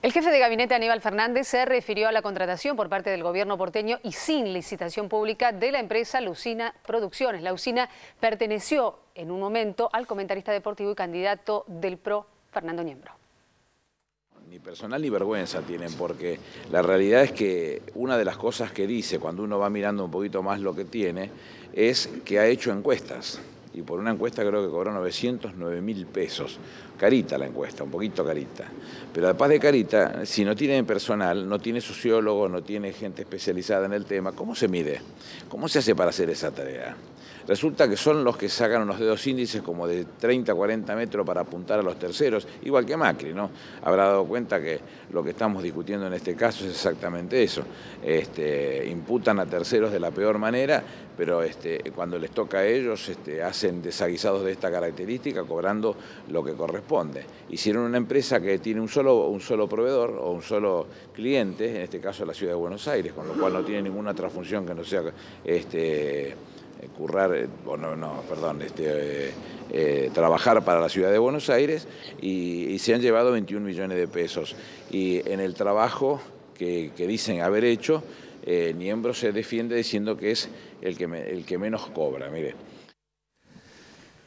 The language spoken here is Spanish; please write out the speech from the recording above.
El jefe de gabinete Aníbal Fernández se refirió a la contratación por parte del gobierno porteño y sin licitación pública de la empresa La Usina Producciones. La usina perteneció en un momento al comentarista deportivo y candidato del PRO, Fernando Niembro. Ni personal ni vergüenza tienen, porque la realidad es que una de las cosas que dice cuando uno va mirando un poquito más lo que tiene es que ha hecho encuestas. Y por una encuesta creo que cobró 909.000 pesos. Carita la encuesta, un poquito carita. Pero además de carita, si no tiene personal, no tiene sociólogo, no tiene gente especializada en el tema, ¿cómo se mide? ¿Cómo se hace para hacer esa tarea? Resulta que son los que sacan unos dedos índices como de 30 a 40 metros para apuntar a los terceros, igual que Macri, ¿no? Habrá dado cuenta que lo que estamos discutiendo en este caso es exactamente eso. Imputan a terceros de la peor manera, pero cuando les toca a ellos hacen desaguisados de esta característica cobrando lo que corresponde. Hicieron una empresa que tiene un solo proveedor o un solo cliente, en este caso la Ciudad de Buenos Aires, con lo cual no tiene ninguna otra función que no sea trabajar para la Ciudad de Buenos Aires y se han llevado 21 millones de pesos. Y en el trabajo que dicen haber hecho, Niembro se defiende diciendo que es el que menos cobra. Mire,